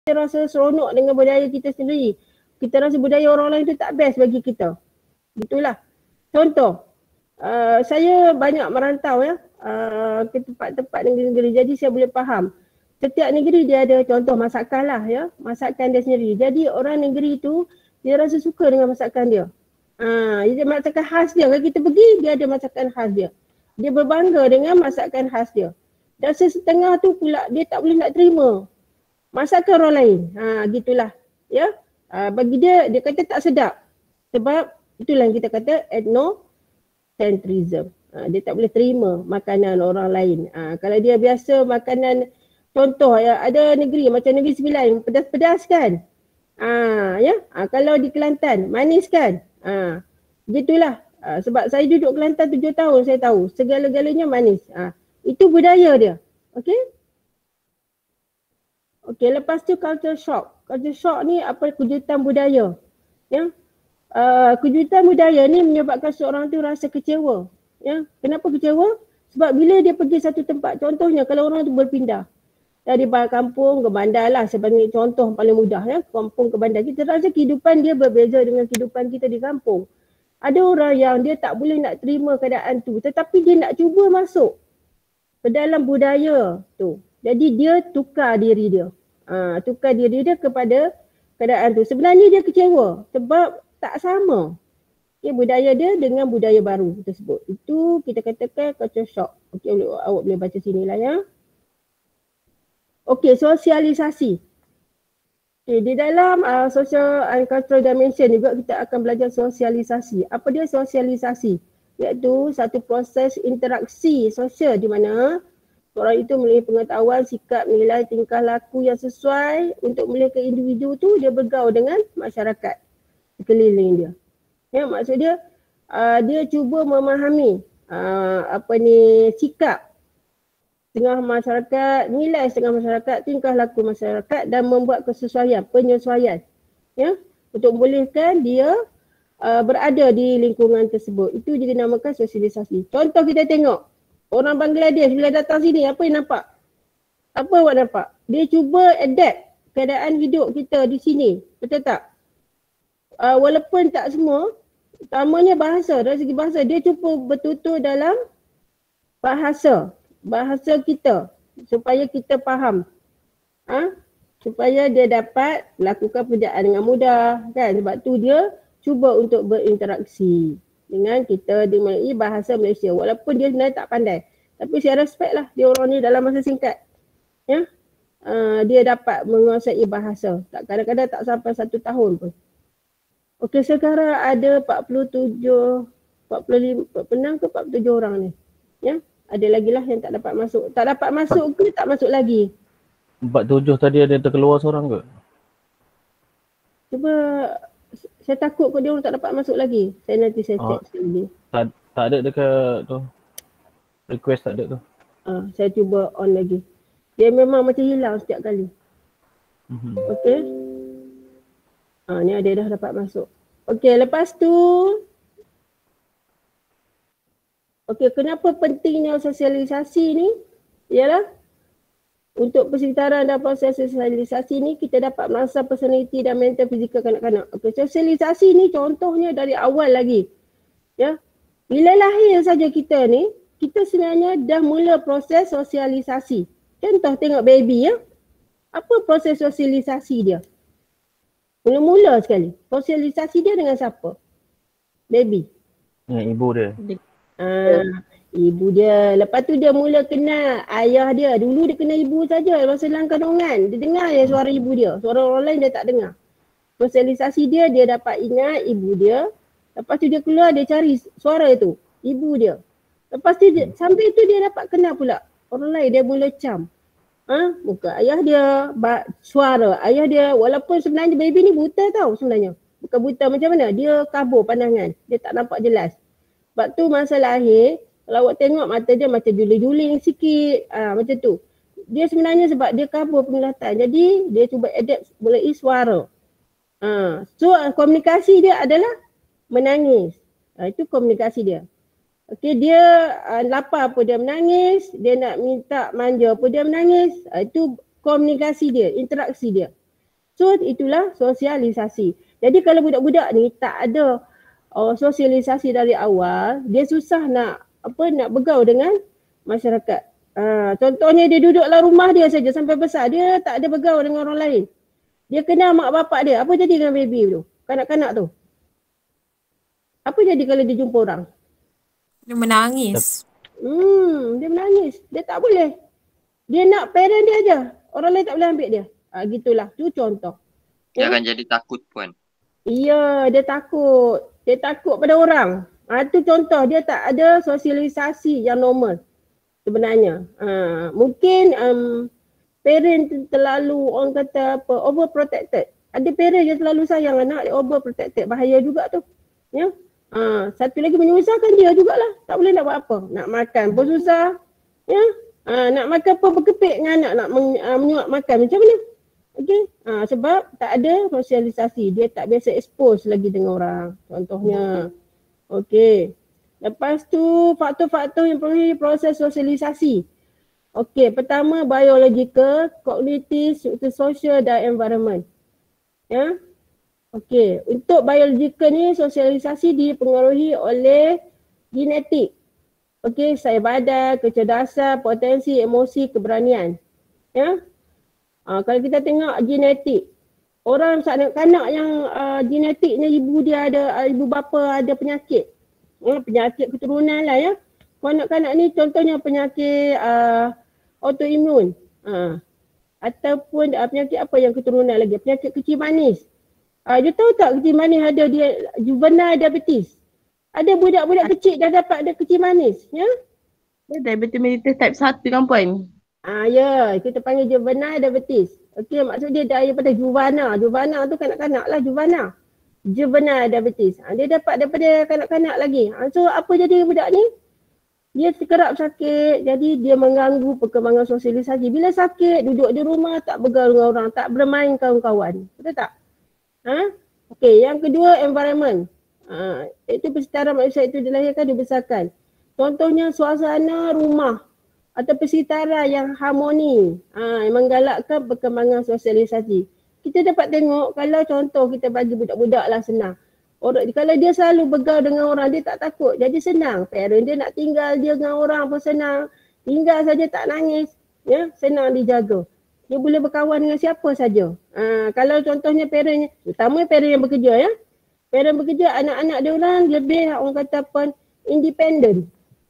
rasa seronok dengan budaya kita sendiri. Kita rasa budaya orang lain tu tak best bagi kita. Itulah. Contoh, saya banyak merantau ya ke tempat-tempat negeri-negeri, jadi saya boleh faham. Setiap negeri dia ada contoh masakan lah ya, masakan dia sendiri. Jadi orang negeri tu dia rasa suka dengan masakan dia. Dia masakan khas dia. Kalau kita pergi, dia ada masakan khas dia. Dia berbangga dengan masakan khas dia. Dan setengah tu pula dia tak boleh nak terima masakan orang lain. Gitulah. Ya. Bagi dia kata tak sedap. Sebab itulah yang kita kata ethnocentrism. Dia tak boleh terima makanan orang lain. Kalau dia biasa makanan, contoh ya, ada negeri macam Negeri Sembilan, pedas-pedas kan. Kalau di Kelantan, manis kan. Gitulah. Sebab saya duduk Kelantan 7 tahun, saya tahu segala-galanya manis. Itu budaya dia. Okey? Okey, lepas tu culture shock. Culture shock ni apa? Kejutan budaya. Ya. Kejutan budaya ni menyebabkan seorang tu rasa kecewa. Ya. Kenapa kecewa? Sebab bila dia pergi satu tempat, contohnya kalau orang tu berpindah dari kampung ke bandar lah, sebagai contoh paling mudah ya, kampung ke bandar, kita rasa kehidupan dia berbeza dengan kehidupan kita di kampung. Ada orang yang dia tak boleh nak terima keadaan tu, tetapi dia nak cuba masuk ke dalam budaya tu. Jadi dia tukar diri dia. Tukar diri dia kepada keadaan tu. Sebenarnya dia kecewa sebab tak sama budaya dia dengan budaya baru tersebut. Itu kita katakan culture shock. Okey, awak boleh baca sini lah ya. Okey, sosialisasi. Okay, di dalam social and cultural dimension juga kita akan belajar sosialisasi. Apa dia sosialisasi? Iaitu satu proses interaksi sosial di mana orang itu memiliki pengetahuan, sikap, nilai, tingkah laku yang sesuai untuk memiliki individu tu dia bergaul dengan masyarakat sekeliling dia. Ya, maksud dia dia cuba memahami sikap setengah masyarakat, nilai setengah masyarakat, tingkah laku masyarakat dan membuat kesesuaian, penyesuaian ya, untuk membolehkan dia berada di lingkungan tersebut. Itu juga dinamakan sosialisasi. Contoh kita tengok orang Bangladesh bila datang sini, apa yang nampak? Apa awak nampak? Dia cuba adapt keadaan hidup kita di sini. Betul tak? Walaupun tak semua, utamanya bahasa, dari segi bahasa, dia cuba bertutur dalam bahasa kita supaya kita faham. Supaya dia dapat melakukan pekerjaan dengan mudah kan. Sebab tu dia cuba untuk berinteraksi dengan kita dengan bahasa Malaysia. Walaupun dia sebenarnya tak pandai. Tapi saya respect lah dia orang ni dalam masa singkat. Ya. Dia dapat menguasai bahasa. Kadang-kadang tak sampai 1 tahun pun. Okey, sekarang ada 45 ke 47 orang ni. Ya. Ada lagi lah yang tak dapat masuk. Tak dapat masuk ke tak masuk lagi? 47 tadi ada terkeluar seorang ke? Cuba, saya takut kot dia orang tak dapat masuk lagi. Saya check sekali. Tak ada dekat tu. Request tak ada tu. Saya cuba on lagi. Dia memang macam hilang setiap kali. Okey. Ni ada dah dapat masuk. Okey, lepas tu kenapa pentingnya sosialisasi ni? Ialah untuk persekitaran dan proses sosialisasi ni kita dapat merangsang personaliti dan mental fizikal kanak-kanak. Okey, sosialisasi ni contohnya dari awal lagi. Ya. Bila lahir saja kita ni, kita sebenarnya dah mula proses sosialisasi. Contoh tengok baby ya. Apa proses sosialisasi dia? Mula-mula sekali. Sosialisasi dia dengan siapa? Baby. Dengan ibu dia. Ibu dia. Lepas tu dia mula kenal ayah dia. Dulu dia kenal ibu saja masa dalam kandungan. Dia dengar je suara ibu dia. Suara orang lain dia tak dengar. Sosialisasi dia dapat ingat ibu dia. Lepas tu dia keluar dia cari suara tu. Ibu dia. Lepas tu sampai tu dia dapat kenal pula orang lain. Dia mula cam. Muka ayah dia, suara ayah dia. Walaupun sebenarnya baby ni buta tau sebenarnya. Bukan buta macam mana. Dia kabur pandangan. Dia tak nampak jelas. Sebab tu masa lahir, kalau awak tengok mata dia macam juling-juling sikit. Macam tu. Dia sebenarnya sebab dia kabur penglihatan. Jadi dia cuba adapt mulai suara. So komunikasi dia adalah menangis. Itu komunikasi dia. Okey, dia lapar apa dia menangis, dia nak minta manja apa dia menangis. Itu komunikasi dia, interaksi dia. So itulah sosialisasi. Jadi kalau budak-budak ni tak ada sosialisasi dari awal, dia susah nak bergaul dengan masyarakat. Contohnya dia duduk dalam rumah dia saja sampai besar, dia tak ada bergaul dengan orang lain. Dia kenal mak bapak dia. Apa jadi dengan baby tu? Kanak-kanak tu? Apa jadi kalau dia jumpa orang? Dia menangis. Dia menangis. Dia tak boleh. Dia nak parent dia aja. Orang lain tak boleh ambil dia. Gitulah. Tu contoh. Dia akan jadi takut puan. Ya, dia takut. Dia takut pada orang. Tu contoh. Dia tak ada sosialisasi yang normal sebenarnya. Mungkin parent terlalu orang kata overprotected. Ada parent yang terlalu sayang anak dia, overprotected. Bahaya juga tu. Ya. Satu lagi menyusahkan dia jugalah. Tak boleh nak buat apa. Nak makan pun susah. Ya. Nak makan pun berkepit dengan anak nak menyuap makan. Macam mana? Okey. Sebab tak ada sosialisasi. Dia tak biasa expose lagi dengan orang. Contohnya. Okey. Lepas tu faktor-faktor yang perlu proses sosialisasi. Okey, pertama biological, kognitif, social dan environment. Ya. Okey, untuk biological ni sosialisasi dipengaruhi oleh genetik. Okey, saiz badan, kecerdasan, potensi, emosi, keberanian. Ya. Kalau kita tengok genetik, orang kanak-kanak yang genetiknya ibu dia ada, ibu bapa ada penyakit. Penyakit keturunan lah ya. Kanak-kanak ni contohnya penyakit autoimun. Ataupun penyakit apa yang keturunan lagi? Penyakit kencing manis. You tahu tak kencing manis ada dia juvenile diabetes? Ada budak-budak kecil dah dapat ada kencing manis, ya? Diabetes mellitus type 1 kan puan? Ya, kita panggil juvenile diabetes. Okey, maksud dia daripada juvana. Juvana tu kanak-kanak lah, juvana. Juvenile diabetes. Dia dapat daripada kanak-kanak lagi. So apa jadi budak ni? Dia kerap sakit, jadi dia mengganggu perkembangan sosialisasi. Bila sakit, duduk di rumah, tak bergaul dengan orang, tak bermain kawan-kawan. Betul tak? Okey, yang kedua environment. Iaitu persekitaran manusia itu dilahirkan, dibesarkan. Contohnya suasana rumah atau persekitaran yang harmoni, yang menggalakkan perkembangan sosialisasi. Kita dapat tengok kalau contoh kita bagi budak-budak lah senang. Kalau dia selalu bergaul dengan orang, dia tak takut. Jadi senang. Parent dia nak tinggal dia dengan orang pun senang. Tinggal saja tak nangis. Ya, senang dijaga. Dia boleh berkawan dengan siapa saja. Kalau contohnya parent, terutama parent yang bekerja ya. Parent bekerja, anak-anak dia orang lebih orang kata apa, independent.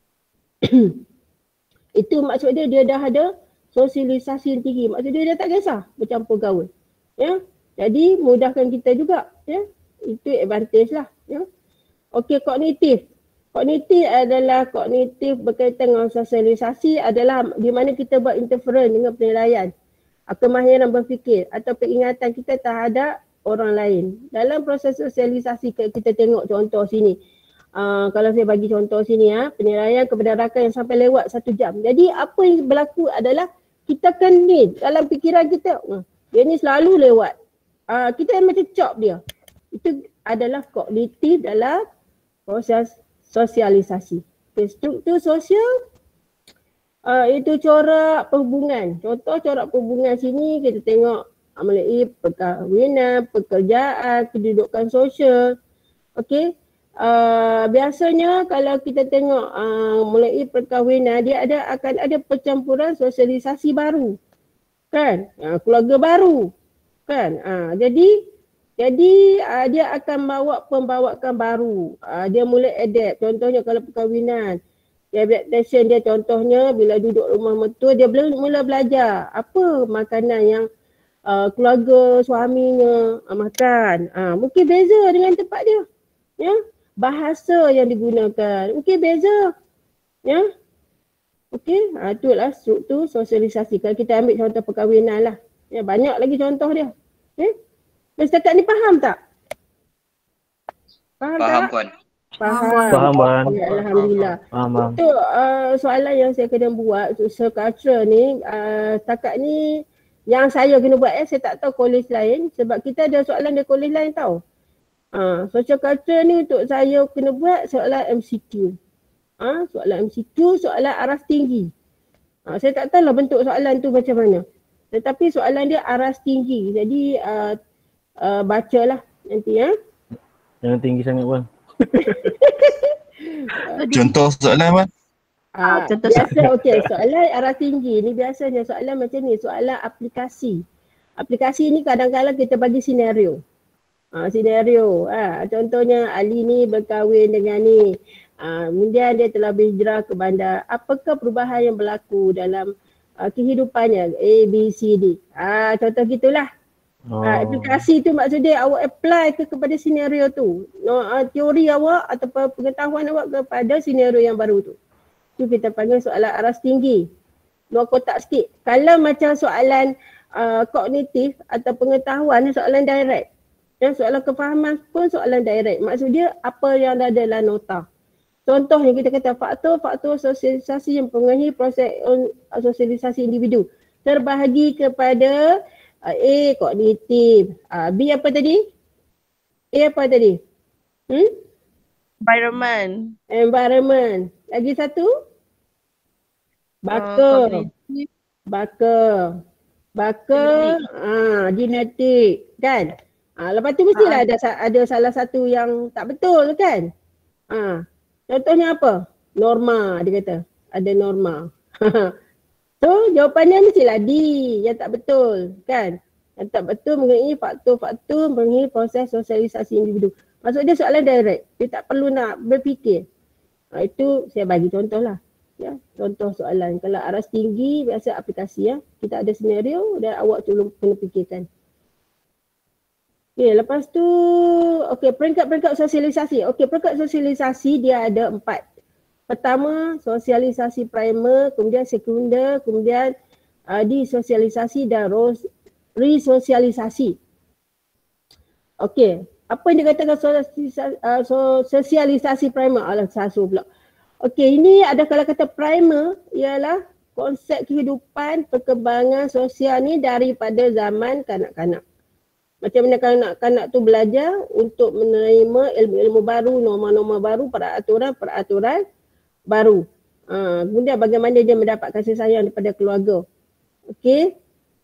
Itu maksud dia dah ada sosialisasi yang tinggi. Maksud dia tak kisah bercampur gaul. Ya. Jadi mudahkan kita juga. Ya. Itu advantage lah. Ya. Okey, kognitif. Kognitif adalah kognitif berkaitan dengan sosialisasi adalah di mana kita buat interference dengan penilaian. Kemahiran berfikir atau peringatan kita terhadap orang lain. Dalam proses sosialisasi kita tengok contoh sini. Kalau saya bagi contoh sini penilaian kepada rakan yang sampai lewat 1 jam. Jadi apa yang berlaku adalah kita kan ni dalam fikiran kita, dia ni selalu lewat. Kita macam cop dia. Itu adalah kognitif dalam proses sosialisasi. Okay, struktur sosial itu corak perhubungan. Contoh corak perhubungan sini kita tengok melalui perkahwinan, pekerjaan, kedudukan sosial. Okey. Biasanya kalau kita tengok melalui perkahwinan dia akan ada percampuran sosialisasi baru. Kan? Keluarga baru. Kan? Jadi dia akan bawa pembawakan baru. Dia mulai adapt. Contohnya kalau perkahwinan, dia adaptation dia contohnya bila duduk rumah mertua dia mula belajar apa makanan yang keluarga suaminya makan. Mungkin beza dengan tempat dia. Ya. Bahasa yang digunakan mungkin beza. Ya. Okey, itulah struktur sosialisasi. Kalau kita ambil contoh perkahwinan lah. Ya, banyak lagi contoh dia. Okey. Setakat ni faham tak? Faham tak? Puan. Faham puan. Ya, Alhamdulillah. Faham. Untuk soalan yang saya kena buat social culture ni, setakat ni yang saya kena buat saya tak tahu kolej lain sebab kita ada soalan dari kolej lain tau. Social culture ni untuk saya kena buat soalan MCQ. Soalan MCQ, soalan aras tinggi. Saya tak tahu lah bentuk soalan tu macam mana. Tetapi soalan dia aras tinggi. Jadi bacalah nanti ya. Jangan tinggi sangat Wan. Contoh soalan Wan. Contoh Biasa okey, soalan aras tinggi ni biasanya soalan macam ni, soalan aplikasi. Aplikasi ni kadang-kadang kita bagi senario. Senario. Contohnya Ali ni berkahwin dengan ni. Kemudian dia telah berhijrah ke bandar. Apakah perubahan yang berlaku dalam kehidupannya? A, B, C, D. Contoh gitulah. Aplikasi tu maksudnya awak apply kepada senario tu. Teori awak ataupun pengetahuan awak kepada senario yang baru tu. Itu kita panggil soalan aras tinggi. Luar kotak sikit. Kalau macam soalan kognitif atau pengetahuan, soalan direct. Soalan kefahaman pun soalan direct. Maksud dia apa yang ada dalam nota. Contohnya kita kata faktor sosialisasi yang mempengaruhi proses sosialisasi individu. Terbahagi kepada A, kognitif. B apa tadi? A apa tadi? Environment. Lagi satu? Bakar. Genetik. Kan? Lepas tu mestilah ada salah satu yang tak betul kan? Contohnya apa? Norma dia kata. Ada norma. So jawapannya mestilah D yang tak betul kan? Yang tak betul mengenai faktor-faktor mengenai proses sosialisasi individu. Maksud dia soalan direct. Dia tak perlu nak berfikir. Itu saya bagi contoh lah. Ya, contoh soalan. Kalau aras tinggi biasa aplikasi ya. Kita ada senario dan awak tolong kena fikirkan. Okay, lepas tu peringkat-peringkat sosialisasi. Peringkat sosialisasi dia ada 4. Pertama, sosialisasi primer, kemudian sekunder, kemudian disosialisasi dan resosialisasi. Okey, apa yang dikatakan sosialisasi primer? Sasu pula. Okey, ini ada kalau kata primer ialah konsep kehidupan perkembangan sosial ni daripada zaman kanak-kanak. Macam mana kanak-kanak tu belajar untuk menerima ilmu-ilmu baru, norma-norma baru, peraturan-peraturan baru. Kemudian bagaimana dia mendapat kasih sayang daripada keluarga. Okey.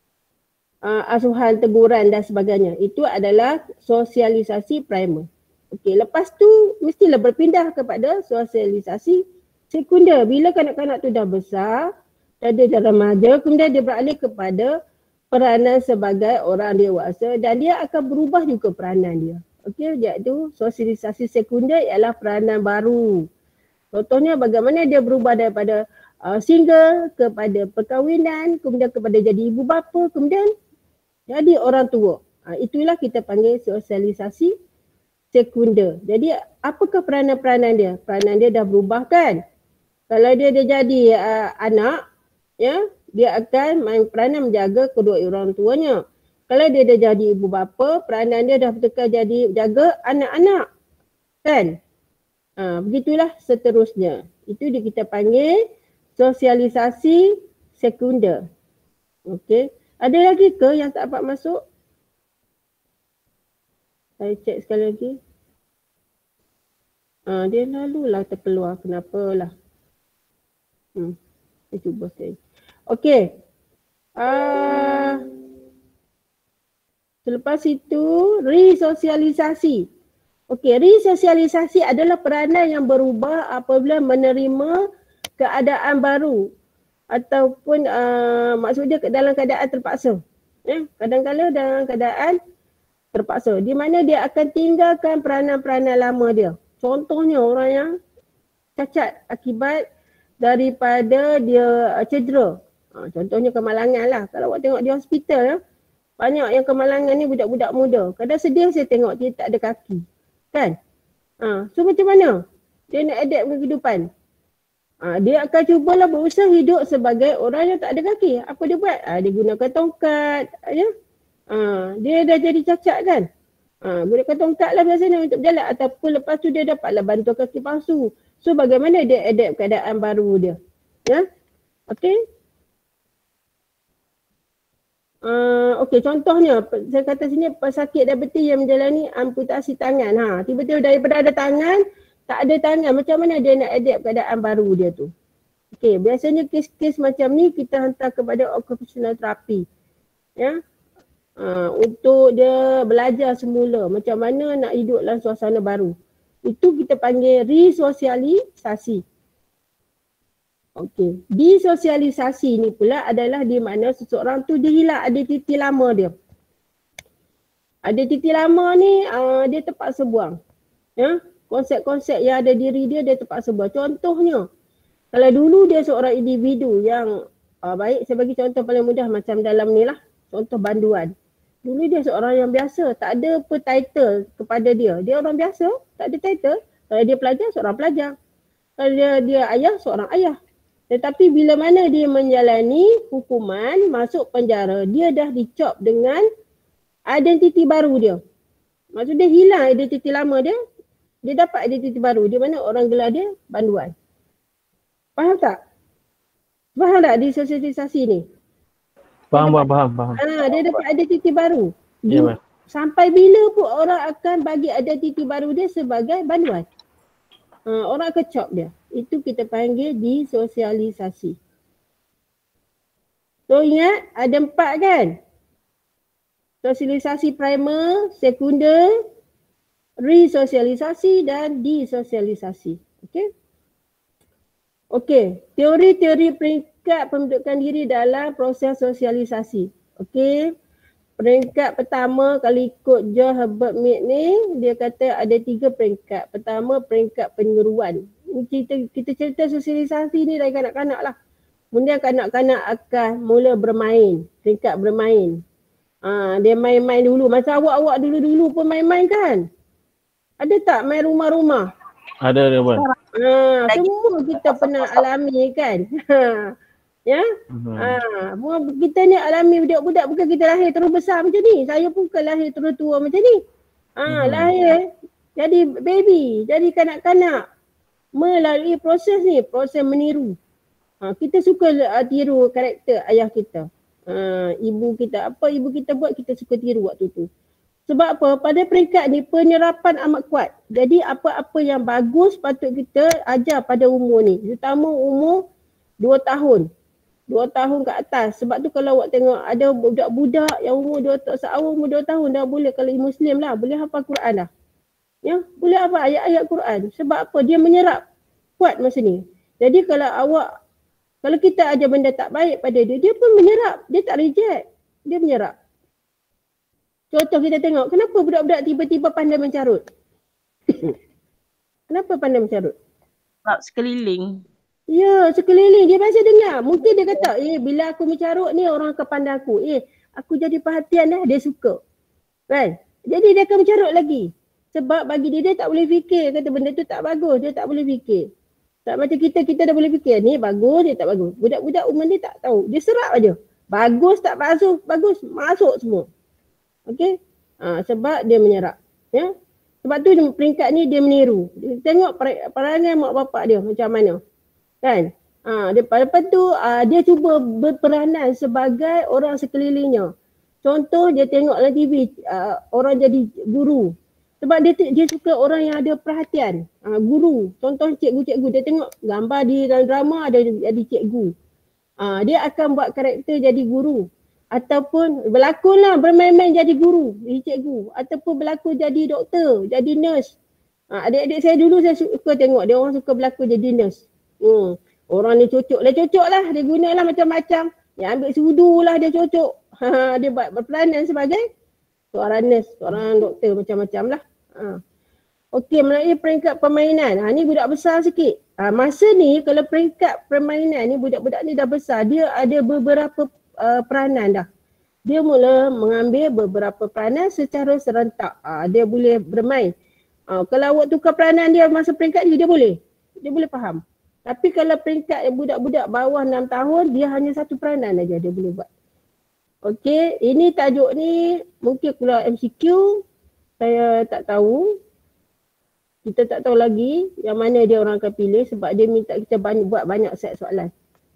Asuhan, teguran dan sebagainya. Itu adalah sosialisasi primer. Okey, lepas tu mestilah berpindah kepada sosialisasi sekunder. Bila kanak-kanak tu dah besar, dah remaja, kemudian dia beralih kepada peranan sebagai orang dewasa dan dia akan berubah juga peranan dia. Okey, iaitu sosialisasi sekunder ialah peranan baru. Contohnya bagaimana dia berubah daripada single kepada perkahwinan, kemudian kepada jadi ibu bapa, kemudian jadi orang tua. Itulah kita panggil sosialisasi sekunder. Jadi apakah peranan-peranan dia? Peranan dia dah berubah kan? Kalau dia jadi anak, ya, dia akan main peranan menjaga kedua orang tuanya. Kalau dia dah jadi ibu bapa, peranan dia dah betul jadi jaga anak-anak. Kan? Begitulah seterusnya. Itu kita panggil sosialisasi sekunder. Okey. Ada lagi ke yang tak dapat masuk? Saya cek sekali lagi. Dia lalulah terkeluar. Kenapalah. Saya cuba sekali. Okey. Selepas itu resosialisasi. Okey, resosialisasi adalah peranan yang berubah apabila menerima keadaan baru ataupun maksudnya dalam keadaan terpaksa. Kadang-kadang dalam keadaan terpaksa di mana dia akan tinggalkan peranan-peranan lama dia. Contohnya orang yang cacat akibat daripada dia cedera. Contohnya kemalangan lah. Kalau awak tengok di hospital, banyak yang kemalangan ni budak-budak muda. Kadang sedih saya tengok dia tak ada kaki. Kan? So macam mana? Dia nak adapt ke kehidupan. Dia akan cubalah berusaha hidup sebagai orang yang tak ada kaki. Apa dia buat? Dia gunakan tongkat. Ya? Dia dah jadi cacat kan? Gunakan tongkat lah biasanya untuk berjalan. Ataupun lepas tu dia dapatlah bantuan kaki palsu. So bagaimana dia adapt keadaan baru dia? Ya? Okey? Okey, contohnya saya kata sini pesakit diabetes yang menjalani amputasi tangan. Tiba-tiba daripada ada tangan, tak ada tangan. Macam mana dia nak adapt keadaan baru dia tu? Okey, biasanya kes-kes macam ni kita hantar kepada occupational therapy. Ya. Untuk dia belajar semula macam mana nak hidup dalam suasana baru. Itu kita panggil resosialisasi. Okey. Disosialisasi ni pula adalah di mana seseorang tu dia hilang identiti lama dia. Identiti lama ni dia terpaksa buang. Ya, konsep-konsep yang ada diri dia terpaksa buang. Contohnya, kalau dulu dia seorang individu yang baik, saya bagi contoh paling mudah macam dalam ni lah. Contoh banduan. Dulu dia seorang yang biasa, tak ada apa title kepada dia. Dia orang biasa, tak ada title. Kalau dia pelajar, seorang pelajar. Kalau dia ayah, seorang ayah. Tetapi bila mana dia menjalani hukuman, masuk penjara, dia dah dicop dengan identiti baru dia. Maksudnya hilang identiti lama dia, dia dapat identiti baru. Di mana orang gelar dia banduan. Faham tak? Faham tak disosialisasi ni? Faham. Dia dapat identiti baru. Ya, Sampai bila pun orang akan bagi identiti baru dia sebagai banduan. Orang akan cop dia. Itu kita panggil disosialisasi. So ingat ada 4 kan? Sosialisasi primer, sekunder, resosialisasi dan disosialisasi. Okey, teori-teori peringkat pembentukan diri dalam proses sosialisasi. Okey, peringkat pertama kalau ikut John Herbert Mead ni, dia kata ada 3 peringkat. Pertama, peringkat penyeruan. Kita cerita sosialisasi ni dari kanak-kanak lah. Kemudian kanak-kanak akan mula bermain, peringkat bermain. Dia main-main dulu. Macam awak-awak dulu-dulu pun main-main kan? Ada tak main rumah-rumah? Ada buat. Semua kita pernah alami kan. Ya. Kita ni alami budak-budak, bukan kita lahir terus besar macam ni. Saya pun bukan lahir terus tua macam ni. Lahir jadi baby, jadi kanak-kanak. Melalui proses ni, proses meniru. Kita suka tiru karakter ayah kita. Ibu kita, apa ibu kita buat kita suka tiru waktu tu. Sebab apa? Pada peringkat ni penyerapan amat kuat. Jadi apa-apa yang bagus patut kita ajar pada umur ni. Terutama umur 2 tahun. 2 tahun ke atas. Sebab tu kalau awak tengok ada budak-budak yang umur 2 tahun dah boleh, kalau Muslim lah, boleh hafal Quran dah. Ya, boleh hafal ayat-ayat Quran. Sebab apa? Dia menyerap kuat masa ni. Jadi kalau kita ajar benda tak baik pada dia, dia pun menyerap. Dia tak reject. Dia menyerap. Contoh kita tengok, kenapa budak-budak tiba-tiba pandai mencarut? Kenapa pandai mencarut? Sebab sekeliling. Ya, sekeliling. Dia biasa dengar. Mungkin dia kata, bila aku mencarut ni orang akan pandang aku. Aku jadi perhatian dah, dia suka. Kan? Jadi dia akan mencarut lagi. Sebab bagi dia tak boleh fikir. Kata benda tu tak bagus, dia tak boleh fikir. Tak macam kita dah boleh fikir. Ni bagus, dia tak bagus. Budak-budak umur ni tak tahu. Dia serap aja. Bagus tak bagus, masuk semua. Okey? Sebab dia menyerap. Ya? Sebab tu peringkat ni dia meniru. Dia tengok perangai mak bapak dia macam mana. Kan? Lepas tu dia cuba berperanan sebagai orang sekelilingnya. Contoh dia tengok dalam TV orang jadi guru. Sebab dia suka orang yang ada perhatian. Guru. Contoh cikgu-cikgu. Dia tengok gambar di dalam drama ada jadi cikgu. Dia akan buat karakter jadi guru. Ataupun berlakonlah bermain-main jadi guru, jadi cikgu. Ataupun berlakon jadi doktor, jadi nurse. Adik-adik saya dulu saya suka tengok dia orang suka berlakon jadi nurse. Orang ni cocok lah. Dia gunalah macam-macam. Yang ambil sudu lah dia cocok. Dia buat berperanan sebagai seorang nurse, seorang doktor macam-macam lah. Okey, melalui peringkat permainan. Ni budak besar sikit. Masa ni kalau peringkat permainan ni budak-budak ni dah besar. Dia ada beberapa peranan dah. Dia mula mengambil beberapa peranan secara serentak. Dia boleh bermain. Kalau awak tukar peranan dia masa peringkat ni, dia boleh faham. Tapi kalau peringkat budak-budak bawah 6 tahun, dia hanya satu peranan aja dia boleh buat. Okey, ini tajuk ni mungkin keluar MCQ. Saya tak tahu. Kita tak tahu lagi yang mana dia orang akan pilih sebab dia minta kita buat banyak set soalan.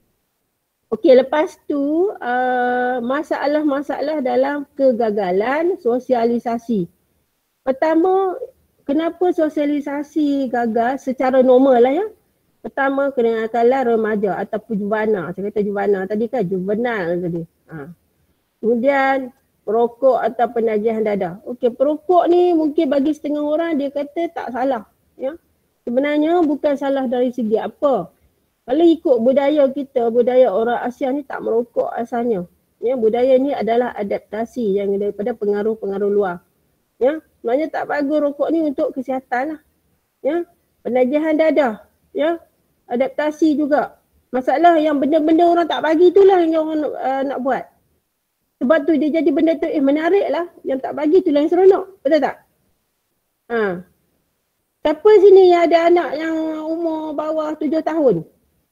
Okey, lepas tu masalah-masalah dalam kegagalan sosialisasi. Pertama, kenapa sosialisasi gagal secara normal lah ya. Pertama, kenakalan remaja ataupun juvana. Saya kata juvana tadi kan, juvenal tadi. Kemudian perokok atau penagihan dadah. Okey, perokok ni mungkin bagi setengah orang dia kata tak salah. Ya. Sebenarnya bukan salah dari segi apa. Kalau ikut budaya kita, budaya orang Asia ni tak merokok asalnya. Ya, budaya ni adalah adaptasi yang daripada pengaruh-pengaruh luar. Ya, sebenarnya tak bagus rokok ni untuk kesihatan lah. Ya, penagihan dadah. Ya, adaptasi juga. Masalah yang benda-benda orang tak bagi itulah yang orang nak buat. Sebab tu dia jadi benda tu menarik lah. Yang tak bagi itulah yang seronok. Betul tak? Ha. Siapa sini yang ada anak yang umur bawah 7 tahun?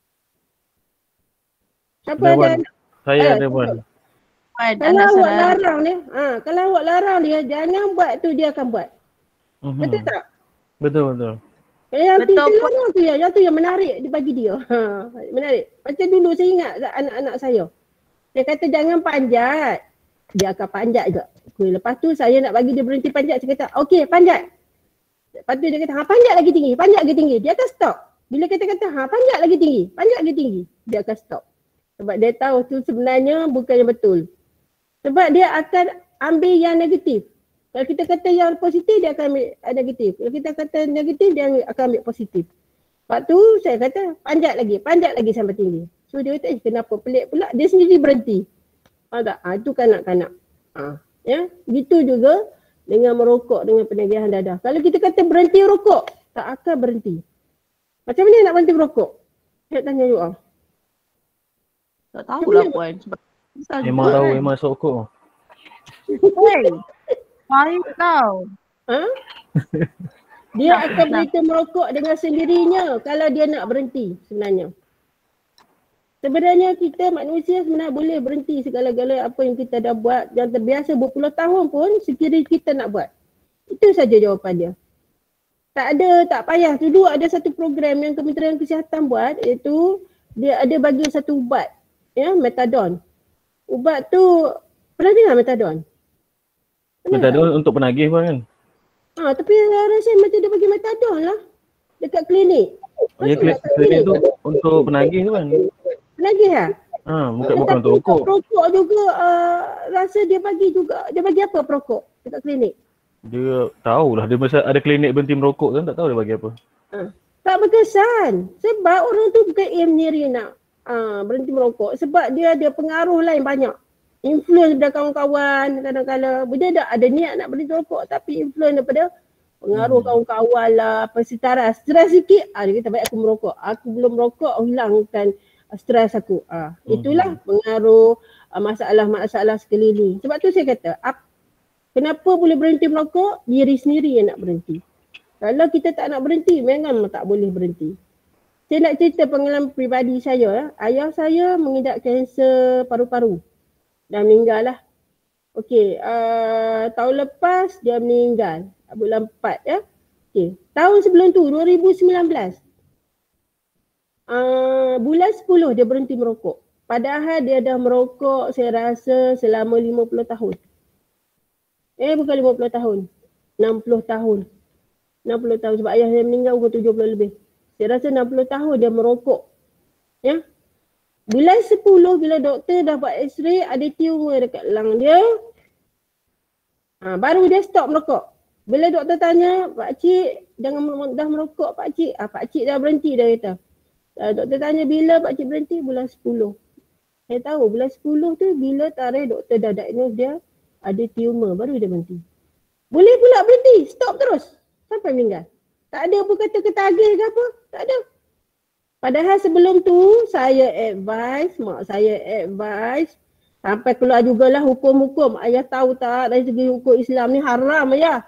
Siapa ada anak? Saya ada Puan. Kalau awak larang dia, kalau awak larang dia, jangan buat tu dia akan buat. Betul tak? Betul. Yang tu larang tu yang tu yang menarik dia bagi dia. Menarik. Macam dulu saya ingat anak-anak saya. Dia kata jangan panjat. Dia akan panjat juga. Okay, lepas tu saya nak bagi dia berhenti panjat. Saya kata okey panjat. Lepas tu dia kata panjat lagi tinggi, panjat lagi tinggi. Dia akan stop. Bila kita kata panjat lagi tinggi, panjat lagi tinggi. Dia akan stop. Sebab dia tahu tu sebenarnya bukan yang betul. Sebab dia akan ambil yang negatif. Kalau kita kata yang positif, dia akan ambil negatif. Kalau kita kata negatif, dia akan ambil positif. Lepas tu saya kata panjat lagi sampai tinggi. So dia kata kenapa pelik pula, dia sendiri berhenti. Faham tak? Itu kanak-kanak. Ya, gitu juga dengan merokok, dengan penagihan dadah. Kalau kita kata berhenti rokok, tak akan berhenti. Macam mana nak berhenti merokok? Saya tanya you all. Tak tahulah Puan. Memang tahu memang sokok. Baik tau. Dia akan berhenti merokok dengan sendirinya kalau dia nak berhenti sebenarnya. Sebenarnya kita manusia sebenarnya boleh berhenti segala-gala apa yang kita dah buat. Yang terbiasa berpuluh tahun pun sekiranya kita nak buat. Itu saja jawapan dia. Tak payah. Dulu ada satu program yang Kementerian Kesihatan buat, iaitu dia ada bagi satu ubat. Ya, metadon. Ubat tu, pernah dengar metadon? Metadon untuk penagih Puan kan? Tapi rasa macam dia bagi metadon lah. Dekat klinik. Ya, klinik tu untuk penagih tu kan? Penagih lah? Bukan untuk rokok. Perokok juga rasa dia bagi juga. Dia bagi apa perokok dekat klinik? Dia tahulah. Dia masa ada klinik berhenti merokok kan, tak tahu dia bagi apa. Tak berkesan. Sebab orang tu bukan aim sendiri nak berhenti merokok. Sebab dia ada pengaruh lain banyak. Influence daripada kawan-kawan kadang-kadang. Dia ada niat nak berhenti merokok tapi influence daripada pengaruh kawan-kawan lah, persetara. Stres sikit, dia kata baik aku merokok. Aku belum merokok, hilangkan stres aku. Itulah pengaruh masalah-masalah sekeliling. Sebab tu saya kata, kenapa boleh berhenti merokok? Diri sendiri yang nak berhenti. Kalau kita tak nak berhenti, memang tak boleh berhenti. Saya nak cerita pengalaman peribadi saya. Ayah saya mengidap kanser paru-paru. Dah meninggal lah. Okey, tahun lepas dia meninggal. Bulan 4 ya. Okey, tahun sebelum tu 2019. Bulan 10 dia berhenti merokok. Padahal dia dah merokok saya rasa selama 50 tahun. Bukan 50 tahun. 60 tahun. 60 tahun sebab ayah saya meninggal umur 70 lebih. Saya rasa 60 tahun dia merokok. Ya. Bulan 10 bila doktor dah buat x-ray ada tumor dekat lung dia. Baru dia stop merokok. Bila doktor tanya, pakcik jangan dah merokok pakcik. Pakcik dah berhenti dah kata. Doktor tanya bila pakcik berhenti? Bulan 10. Saya tahu bulan 10 tu bila tarikh doktor dah diagnose dia ada tumor baru dia berhenti. Boleh pula berhenti, stop terus sampai meninggal. Tak ada apa kata ketagih ke apa, tak ada. Padahal sebelum tu saya advise, mak saya advise sampai keluar jugalah hukum-hukum. Ayah tahu tak dari segi hukum Islam ni haram ayah.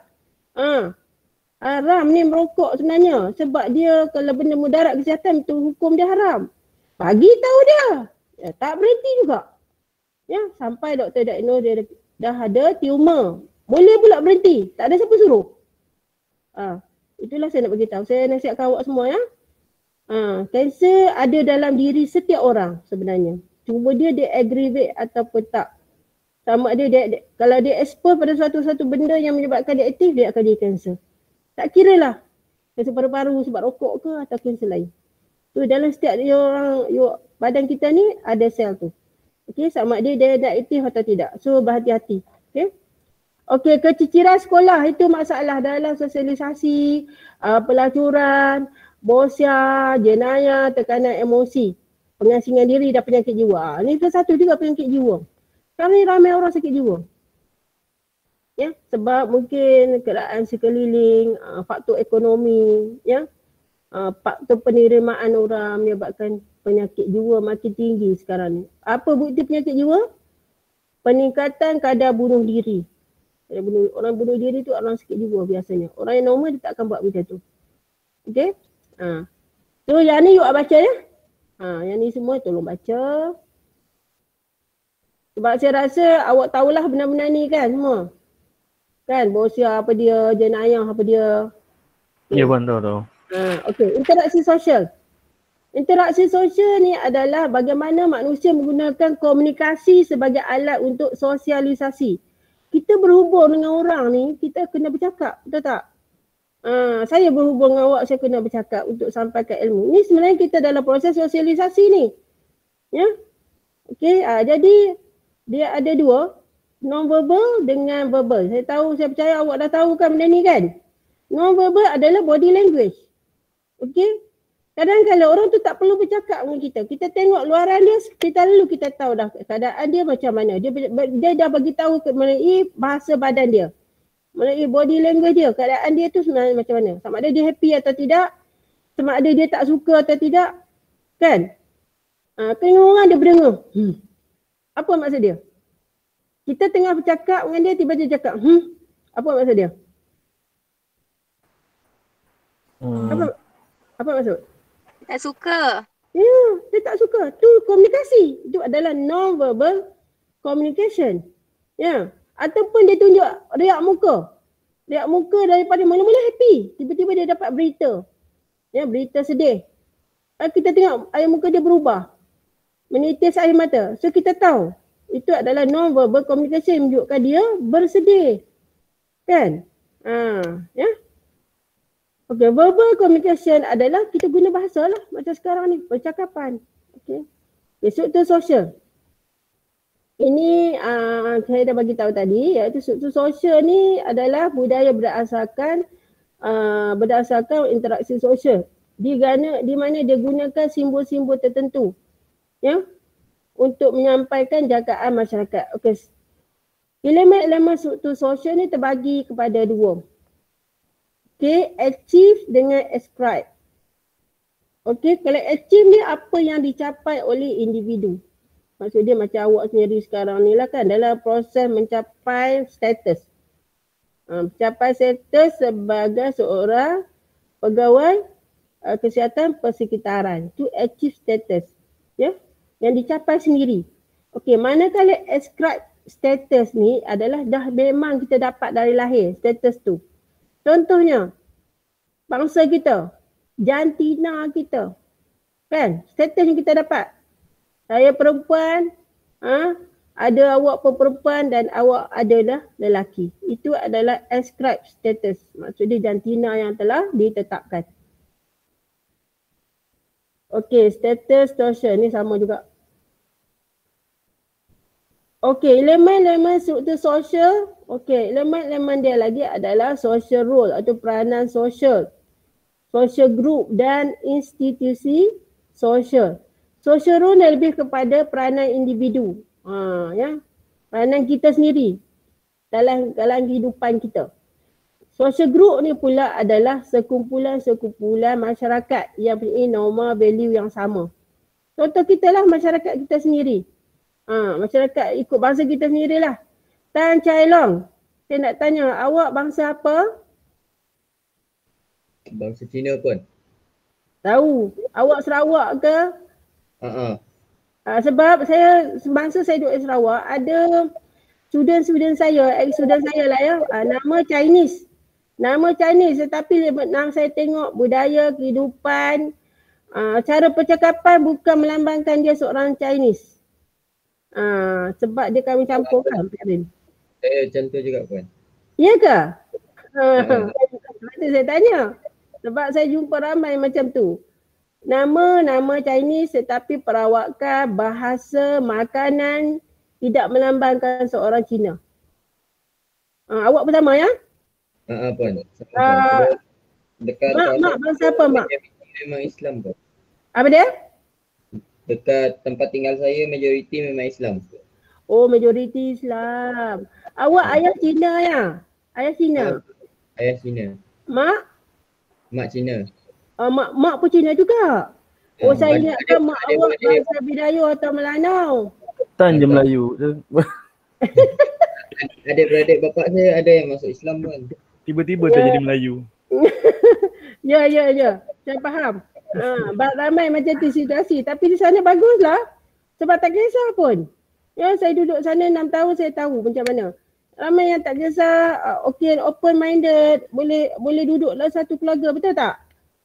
Haram ni merokok sebenarnya sebab dia kalau benda mudarat kesihatan tu hukum dia haram. Bagi tahu dia. Tak berhenti juga. Ya, sampai doktor diagnose dia dah ada tumor. Boleh pula berhenti. Tak ada siapa suruh. Itulah saya nak bagi tahu. Saya nasihatkan awak semua ya. Kanser ada dalam diri setiap orang sebenarnya. Cuma dia aggravate ataupun tak. Sama ada dia kalau dia expose pada suatu benda yang menyebabkan dia aktif, dia akan jadi kanser. Tak kira lah. Kanser paru-paru sebab rokok ke atau kanser lain. Tu dalam setiap badan kita ni ada sel tu. Okey, sama ada dia nak aktif atau tidak. So berhati-hati. Okey. Okey, keciciran sekolah itu masalah dalam sosialisasi, pelacuran, bosia, jenayah, tekanan emosi, pengasingan diri dan penyakit jiwa. Ni salah satu juga penyakit jiwa. Sekarang ni ramai orang sakit jiwa. Ya, sebab mungkin keadaan sekeliling, faktor ekonomi, ya. Faktor penerimaan orang menyebabkan penyakit jiwa makin tinggi sekarang ni. Apa bukti penyakit jiwa? Peningkatan kadar bunuh diri. Orang bunuh diri tu orang sakit jiwa biasanya. Orang yang normal dia tak akan buat macam tu. Okey? So yang ni you baca ya. Yang ni semua tolong baca. Sebab saya rasa awak tahulah benda-benda ni kan semua. Kan bosia apa dia, jenayah apa dia. Ya puan tahu. Okey, interaksi sosial. Interaksi sosial ni adalah bagaimana manusia menggunakan komunikasi sebagai alat untuk sosialisasi. Kita berhubung dengan orang ni, kita kena bercakap, betul tak? Saya berhubung dengan awak, saya kena bercakap untuk sampaikan ilmu. Ni sebenarnya kita dalam proses sosialisasi ni. Ya? Okey, jadi dia ada dua, non-verbal dengan verbal. Saya percaya awak dah tahu kan benda ni kan? Non-verbal adalah body language. Okey? Kadang kalau orang tu tak perlu bercakap dengan kita. Kita tengok luaran dia, kita lalu kita tahu dah keadaan dia macam mana. Dia dah bagi tahu melalui bahasa badan dia. Melalui body language dia, keadaan dia tu sebenarnya macam mana. Sama ada dia happy atau tidak, sama ada dia tak suka atau tidak. Kan? Tengok orang dia berdengar. Apa maksud dia? Kita tengah bercakap dengan dia, tiba-tiba dia cakap, apa maksud dia? Apa maksud? Tak suka. Ya, dia tak suka. Tu komunikasi. Itu adalah non-verbal communication. Ya. Ataupun dia tunjuk riak muka. Riak muka daripada mula-mula happy. Tiba-tiba dia dapat berita. Ya, berita sedih. Kita tengok air muka dia berubah. Menitis air mata. So kita tahu. Itu adalah non-verbal communication. Menunjukkan dia bersedih. Kan? Ya. Okay, verbal communication adalah kita guna bahasa lah macam sekarang ni, percakapan. Okay. Struktur sosial. Ini saya dah bagi tahu tadi, iaitu struktur sosial ni adalah budaya berdasarkan interaksi sosial. Di mana dia gunakan simbol-simbol tertentu ya untuk menyampaikan jagaan masyarakat. Okey. Elemen-elemen struktur sosial ni terbagi kepada dua. Okay, achieve dengan ascribe. Okay, kalau achieve ni apa yang dicapai oleh individu. Maksud dia macam awak sendiri sekarang ni lah kan, dalam proses mencapai status. Mencapai status sebagai seorang pegawai kesihatan persekitaran. Itu achieve status. Ya, yang dicapai sendiri. Okay, manakala ascribe status ni adalah dah memang kita dapat dari lahir status tu. Contohnya, bangsa kita, jantina kita, kan? Status yang kita dapat. Saya perempuan, ada awak pun perempuan dan awak adalah lelaki. Itu adalah ascribe status. Maksudnya jantina yang telah ditetapkan. Okey, status sosial ni sama juga. Okey, elemen-elemen struktur sosial. Okey, elemen-elemen dia lagi adalah social role atau peranan sosial. Social group dan institusi sosial. Social role lebih kepada peranan individu. Ya. Peranan kita sendiri dalam kehidupan kita. Social group ni pula adalah sekumpulan masyarakat yang mempunyai norma value yang sama. Contoh kita lah masyarakat kita sendiri. Masyarakat ikut bangsa kita sendirilah. Tan Chai Long, saya nak tanya, awak bangsa apa? Bangsa Cina pun. Tahu. Awak Sarawak ke? Sebab bangsa saya duduk di Sarawak, ada student saya, ex-student saya lah ya, nama Chinese. Nama Chinese tetapi saya tengok budaya, kehidupan, cara percakapan bukan melambangkan dia seorang Chinese. Sebab dia kami campurkan parent. Saya contoh juga puan. Ya ke? Sebab tu saya tanya. Sebab saya jumpa ramai macam tu. Nama Chinese tetapi perawakan, bahasa, makanan tidak melambangkan seorang Cina. Awak pertama ya? Puan. Sama puan. Sebab dekat Mak bangsa apa mak? memang Islam puan. Apa dia? Dekat tempat tinggal saya majoriti memang Islam. Oh, majoriti Islam. Awak ayah Cina ya? Ayah Cina. Ayah Cina. Mak? Mak Cina. Mak pun Cina juga. Oh, saya ingatkan mak awak adik. bangsa Bidayuh atau Melanau. Tan je Melayu. Adik-beradik bapak saya ada yang masuk Islam puan. Tiba-tiba tak jadi Melayu. Ya. Saya faham. Ramai macam tu situasi. Tapi di sana baguslah. Sebab tak kisah pun. Ya, saya duduk sana 6 tahun saya tahu macam mana. Ramai yang tak kisah, okay, open minded, boleh duduklah satu keluarga, betul tak?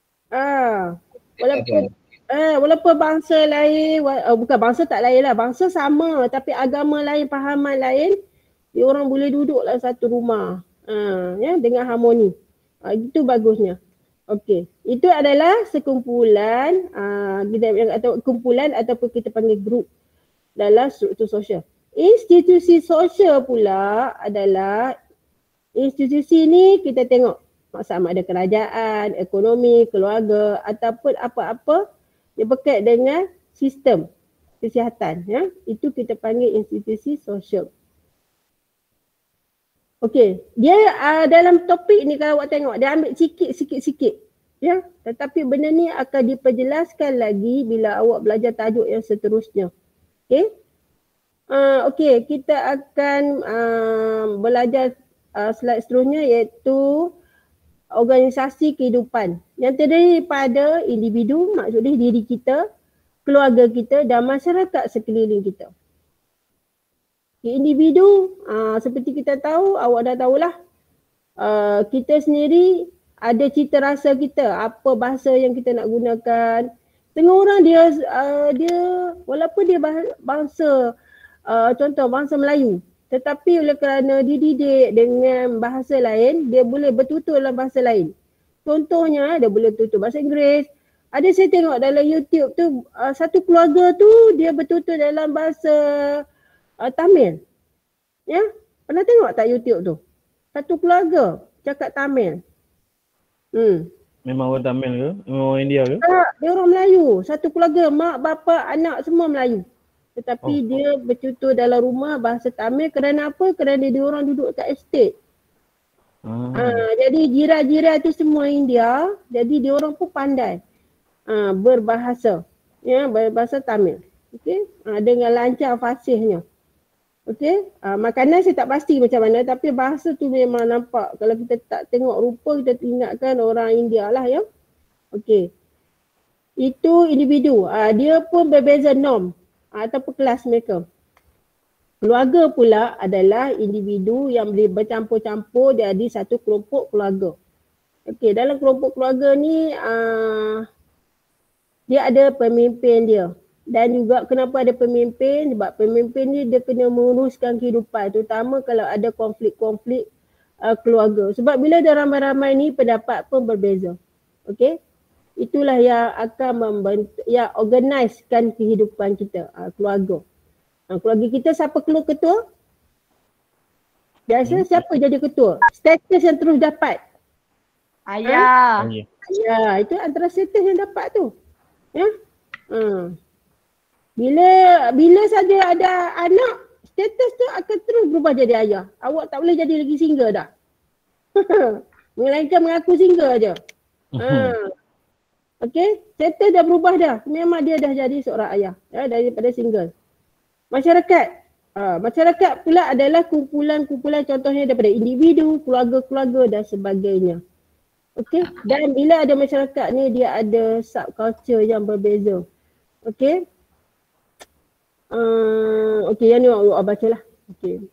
Walaupun bangsa lain, bukan bangsa tak lain lah, bangsa sama tapi agama lain, pahaman lain, dia orang boleh duduklah satu rumah. Ya, dengan harmoni. Itu bagusnya. Okey, itu adalah sekumpulan kita atau kumpulan ataupun kita panggil grup dalam struktur sosial. Institusi sosial pula adalah institusi ni kita tengok sama ada kerajaan, ekonomi, keluarga ataupun apa-apa yang berkait dengan sistem kesihatan, ya. Itu kita panggil institusi sosial. Okey, dia dalam topik ni kalau awak tengok dia ambil sikit, ya. Tetapi benda ni akan diperjelaskan lagi bila awak belajar tajuk yang seterusnya. Okey. Okey, kita akan belajar slide seterusnya iaitu organisasi kehidupan yang terdiri daripada individu, maksudnya diri kita, keluarga kita dan masyarakat sekeliling kita. Individu, seperti kita tahu, awak dah tahulah, kita sendiri ada cita rasa kita, apa bahasa yang kita nak gunakan. Tengok orang dia walaupun dia bangsa, contoh bangsa Melayu, tetapi oleh kerana dididik dengan bahasa lain, dia boleh bertutur dalam bahasa lain. Contohnya, dia boleh tutur bahasa Inggeris. Ada saya tengok dalam YouTube tu, satu keluarga tu dia bertutur dalam bahasa Tamil. Ya, pernah tengok tak YouTube tu? Satu keluarga cakap Tamil. Memang orang Tamil ke? Memang orang India ke? Tak, dia orang Melayu. Satu keluarga, mak, bapa, anak semua Melayu. Tetapi dia bertutur dalam rumah bahasa Tamil kerana apa? Kerana dia orang duduk kat estate. Jadi jiran-jiran tu semua India, jadi dia orang pun pandai berbahasa, ya, berbahasa Tamil. Okey, dengan lancar fasihnya. Okey, makanan saya tak pasti macam mana tapi bahasa tu memang nampak. Kalau kita tak tengok rupa kita ingatkan orang India lah, ya. Okey. Itu individu, dia pun berbeza norm ataupun kelas mereka. Keluarga pula adalah individu yang boleh bercampur-campur jadi satu kelompok keluarga. Okey, dalam kelompok keluarga ni dia ada pemimpin dia. Dan juga kenapa ada pemimpin? Sebab pemimpin ni dia kena menguruskan kehidupan, terutama kalau ada konflik-konflik keluarga. Sebab bila ada ramai-ramai ni pendapat pun berbeza. Okey? Itulah yang akan membentuk, yang organisekan kehidupan kita, keluarga. Keluarga kita siapa ketua? Biasa siapa jadi ketua? Status yang terus dapat. Ayah. Ya, itu antara status yang dapat tu. Ya. Bila saja ada anak, status tu akan terus berubah jadi ayah. Awak tak boleh jadi lagi single dah. Melainkan mengaku single aja. Okey, status dah berubah dah. Memang dia dah jadi seorang ayah, ya, daripada single. Masyarakat. Masyarakat pula adalah kumpulan-kumpulan, contohnya daripada individu, keluarga-keluarga dan sebagainya. Okey, dan bila ada masyarakat ni dia ada subculture yang berbeza. Okey. Okey, yang ni awak bacalah. Okey.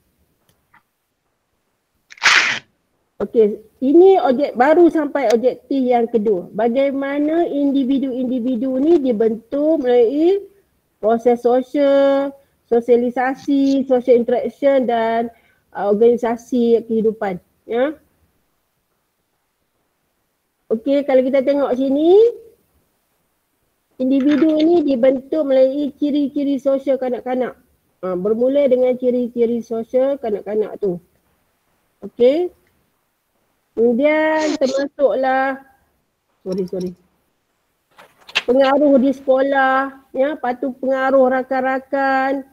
Okey, ini objek baru sampai objektif yang kedua. Bagaimana individu-individu ni dibentuk melalui proses sosial, sosialisasi, social interaction dan organisasi kehidupan, ya. Okey, kalau kita tengok sini, individu ni dibentuk melalui ciri-ciri sosial kanak-kanak. Bermula dengan ciri-ciri sosial kanak-kanak tu. Okey. Kemudian termasuklah pengaruh di sekolah, ya, patu pengaruh rakan-rakan.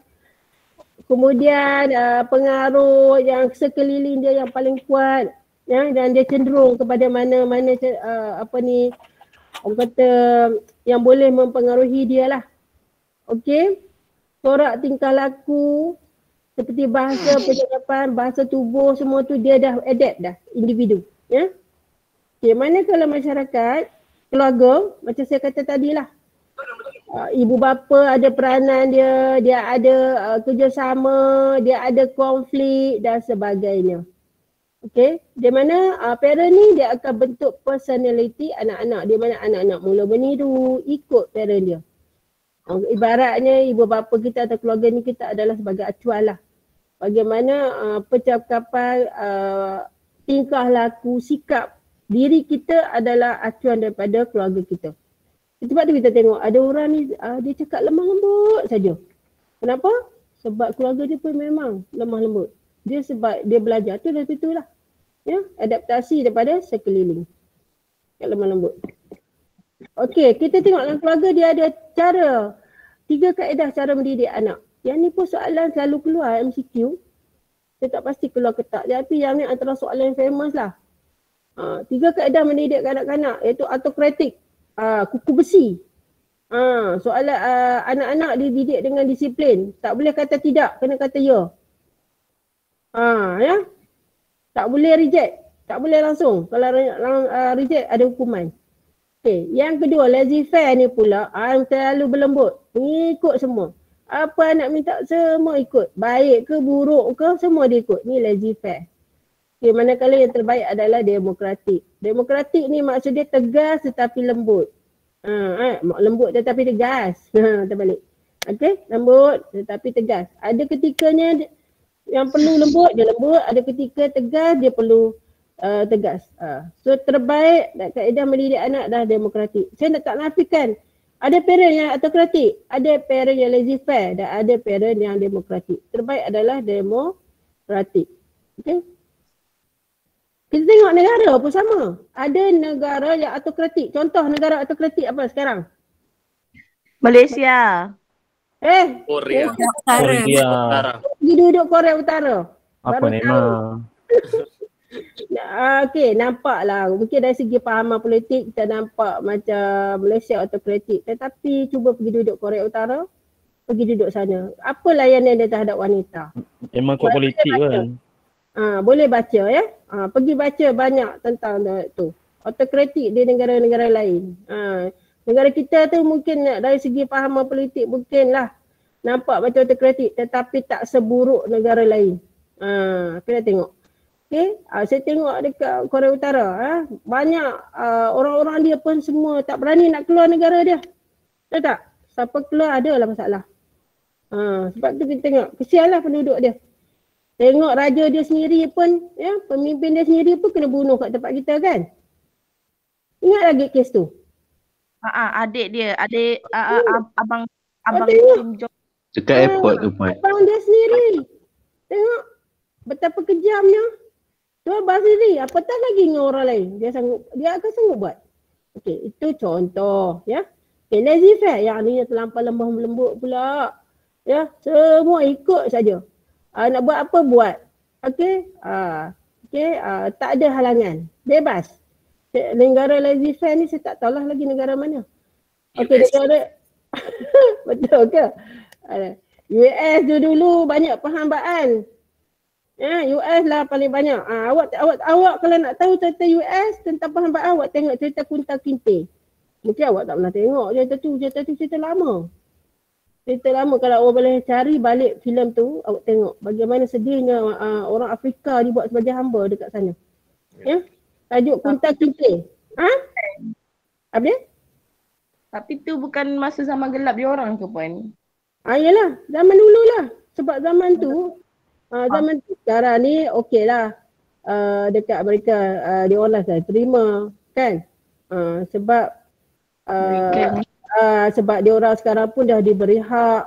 Kemudian pengaruh yang sekeliling dia yang paling kuat, ya, dan dia cenderung kepada mana-mana orang kata yang boleh mempengaruhi dia lah. Okey. Corak tingkah laku seperti bahasa percakapan, bahasa tubuh, semua tu dia dah adapt dah individu, ya. Okey, manakala masyarakat, keluarga, macam saya kata tadilah, ibu bapa ada peranan dia, dia ada kerjasama, dia ada konflik dan sebagainya. Okey, di mana parent ni dia akan bentuk personality anak-anak, di mana anak-anak mula meniru, ikut parent dia. Ibaratnya ibu bapa kita atau keluarga ni kita adalah sebagai acuan lah. Bagaimana percakapan, tingkah laku, sikap diri kita adalah acuan daripada keluarga kita. Sebab tu kita tengok ada orang ni dia cakap lemah lembut saja. Kenapa? Sebab keluarga dia pun memang lemah lembut. Dia sebab dia belajar tu dah itulah. Ya, adaptasi daripada sekeliling. Cakap lemah lembut. Okey, kita tengok dalam keluarga dia ada 3 kaedah cara mendidik anak. Yang ni pun soalan selalu keluar MCQ. Saya tak pasti keluar ke tak. Tapi yang ni antara soalan yang famous lah. 3 kaedah mendidik kanak-kanak iaitu autokratik. Kuku besi. Soalan anak-anak dididik dengan disiplin. Tak boleh kata tidak, kena kata ya. Ya. Tak boleh reject. Tak boleh langsung. Kalau reject ada hukuman. Okay. Yang kedua, lazy fair ni pula terlalu berlembut. Ikut semua. Apa anak minta semua ikut. Baik ke buruk ke semua dia ikut. Ni lazy fair. Okay, manakala yang terbaik adalah demokratik. Demokratik ni maksud dia tegas tetapi lembut. Lembut tetapi tegas. Terbalik. Okey, lembut tetapi tegas. Ada ketikanya yang perlu lembut, dia lembut. Ada ketika tegas, dia perlu tegas. So terbaik kaedah mendidik anak adalah demokratik. Saya tak nafikan. Ada parent yang autokratik, ada parent yang lazy fair dan ada parent yang demokratik. Terbaik adalah demokratik. Okey. Kita tengok negara pun sama. Ada negara yang autokratik. Contoh negara autokratik apa sekarang? Malaysia. Korea. Pergi duduk Korea Utara. Apa memang. Okey, nampaklah. Mungkin dari segi pahaman politik kita nampak macam Malaysia autokratik. Tetapi cuba pergi duduk Korea Utara. Pergi duduk sana. Apa layanan dia terhadap wanita? Memang kuat politik kan. Boleh baca ya. Pergi baca banyak tentang tu. Autokratik di negara-negara lain. Negara kita tu mungkin dari segi pahaman politik mungkinlah nampak macam autokratik tetapi tak seburuk negara lain. Kita tengok. Okay, saya tengok dekat Korea Utara. Banyak orang-orang dia pun semua tak berani nak keluar negara dia. Tahu tak? Siapa keluar adalah masalah. Sebab tu kita tengok. Kesianlah penduduk dia. Tengok raja dia sendiri pun, ya, pemimpin dia sendiri pun kena bunuh kat tempat kita kan. Ingat lagi kes tu? Adik dia, abang Kim Jong. Dekat airport tu pun. Abang dia sendiri. Tengok betapa kejamnya. Tu abang sendiri, apatah lagi dengan orang lain. Dia akan sanggup buat. Okey, itu contoh ya. Okay, lazy fair yang ni terlampau lemah lembut pula. Ya, semua ikut saja. Nak buat apa buat. Okey. Tak ada halangan. Bebas. Negara lazy fair ni saya tak tahulah lagi negara mana. Okey, negara betul ke? US dulu banyak perhambaan. US lah paling banyak. Awak kalau nak tahu cerita US tentang perhambaan, awak tengok cerita Kunta Kinte. Mungkin awak tak pernah tengok cerita tu cerita lama. Cerita lama, kalau awak boleh cari balik filem tu, awak tengok bagaimana sedihnya orang Afrika dibuat sebagai hamba dekat sana. Ya? Tajuk Kunta Kinte. Apa dia? Tapi tu bukan masa zaman gelap dia orang ke puan? Yalah, zaman dulu lah. Sebab zaman tu, sekarang ni okey lah. Dekat Amerika, dia orang lah saya terima kan. Sebab Sebab dia orang sekarang pun dah diberi hak.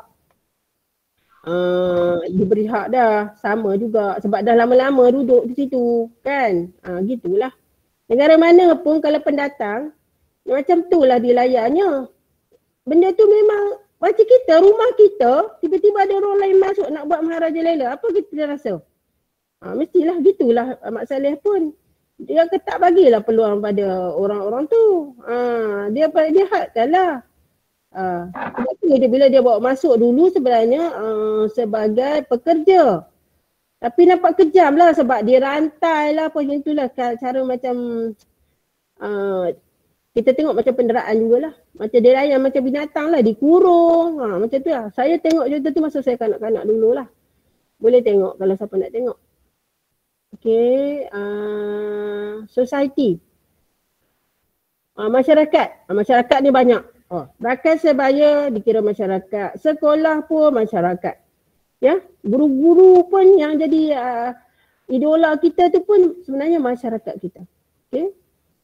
Diberi hak dah. Sama juga. Sebab dah lama-lama duduk di situ. Kan? Gitulah. Negara mana pun kalau pendatang, macam tu lah dilayarnya. Benda tu memang macam kita, rumah kita, tiba-tiba ada orang lain masuk nak buat maharajalela. Apa kita rasa? Mestilah gitulah Mak Saleh pun. Dia tak bagilah peluang pada orang-orang tu. Dia hadkan lah. Sebab tu bila dia bawa masuk dulu sebenarnya sebagai pekerja. Tapi nampak kejam lah sebab dia rantai lah apa macam itulah. Cara macam kita tengok macam penderaan jugalah. Macam dia layan macam binatang lah, dikurung. Macam tu lah. Saya tengok cerita tu masa saya kanak-kanak dululah. Boleh tengok kalau siapa nak tengok. Okay, society. Masyarakat. Masyarakat ni banyak. Rakan sebaya dikira masyarakat. Sekolah pun masyarakat. Ya, guru-guru pun yang jadi idola kita tu pun sebenarnya masyarakat kita. Okay.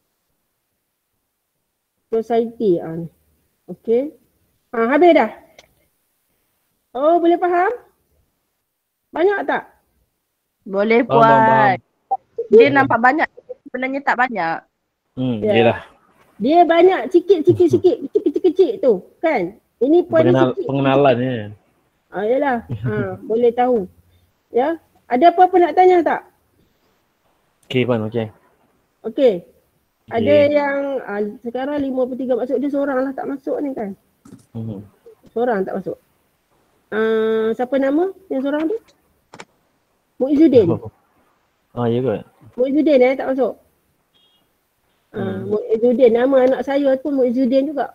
Society. Okay. Habis dah? Oh, boleh faham? Banyak tak? Boleh Faham. Puan. Dia nampak banyak. Sebenarnya tak banyak. Yelah. Dia banyak sikit-sikit kecil-kecil tu kan. Ini poin sikit. Pengenalannya. Yalah. Boleh tahu. Ya. Ada apa-apa nak tanya tak? Okey Puan, okey. Okey. Ada yang sekarang 53 masuk, dia seorang lah tak masuk ni kan. Seorang tak masuk. Siapa nama yang seorang tu? Muizzuddin. Ya ke? Muizzuddin tak masuk. Muizzuddin, nama anak saya pun Muizzuddin juga.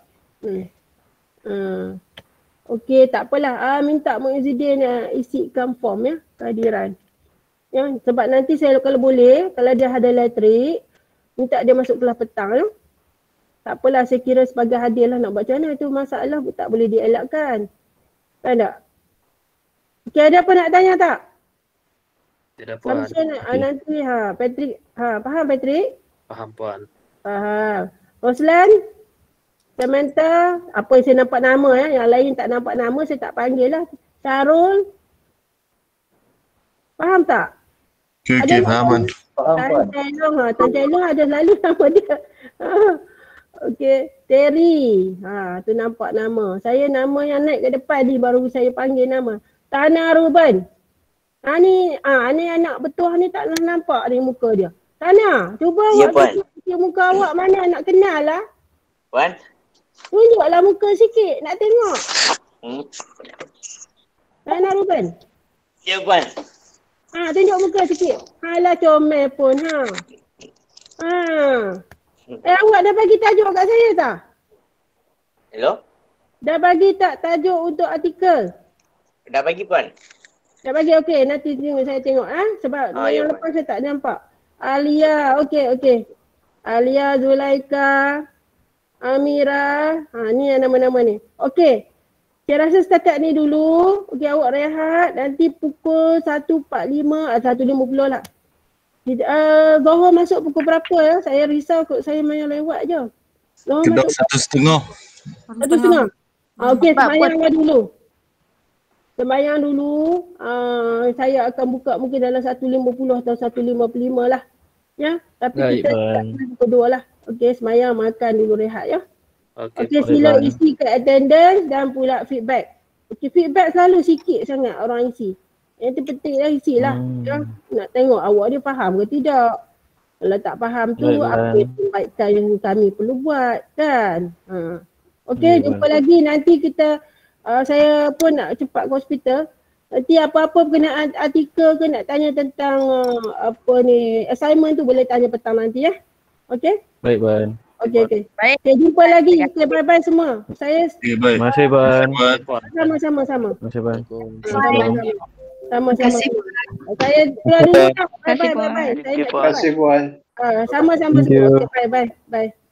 Okey, tak apalah. Minta Muizzuddin isikan form ya, kehadiran. Ya, sebab nanti saya kalau boleh, kalau dia ada elektrik, minta dia masuk kelas petang ya. Tak apalah, saya kira sebagai hadiah lah nak buat macam mana tu masalah tak boleh dielakkan. Kan tak? Okey, ada apa nak tanya tak? Tidak Puan. Nanti Patrick, faham Patrick? Faham Puan. Faham. Roslan, Samantha, apa yang saya nampak nama yang lain tak nampak nama saya tak panggil lah. Syarul, faham tak? Okey, faham. Tan Jailong ada lalu nama dia. Okey, Terry. Tu nampak nama. Saya nama yang naik ke depan ni baru saya panggil nama. Tana Ruben. Ni anak betuah ni tak nampak ni muka dia. Tana, cuba awak tunjuk muka awak mana nak kenal lah. Puan? Tunjuklah muka sikit, nak tengok. Tana Ruben. Ya Puan. Tunjuk muka sikit. Alah comel pun awak dah bagi tajuk kat saya tak? Hello? Dah bagi tak tajuk untuk artikel? Dah bagi Puan. Dah bagi, okey. Nanti saya tengok sebab yang lepas saya tak nampak. Alia, okey. Alia, Zulaika, Amira. Ni yang nama-nama ni. Okey. Saya rasa setakat ni dulu. Okey, awak rehat. Nanti pukul 1.45, 1.50 lah. Zohor masuk pukul berapa ya? Saya risau kot saya main lewat je. Zohor Kedok masuk 1.30. 1.30. Okey, sembahyang dulu. Saya akan buka mungkin dalam 1.50 atau 1.55 lah. Ya, tapi kita pukul 2 lah. Okey, sembahyang, makan dulu, rehat ya. Okey, sila isi ke attendance dan pula feedback. Okey, feedback selalu sikit sangat orang isi. Yang tu penting lah isilah. Ya? Nak tengok awak dia faham ke tidak. Kalau tak faham tu apa perbaikan yang kami perlu buat kan. Okey, jumpa lagi. Nanti kita saya pun nak cepat ke hospital. Nanti apa-apa berkenaan artikel ke nak tanya tentang assignment tu boleh tanya petang nanti ya. Okey? Baik Puan. Okey. Baik. Okay, jumpa lagi. Okay, bye-bye semua. Saya Baik. Terima kasih Puan. Sama-sama. Terima kasih Puan. Sama-sama. Saya keluar dulu. Bye-bye. Terima kasih Puan. Sama-sama semua. Okay, bye.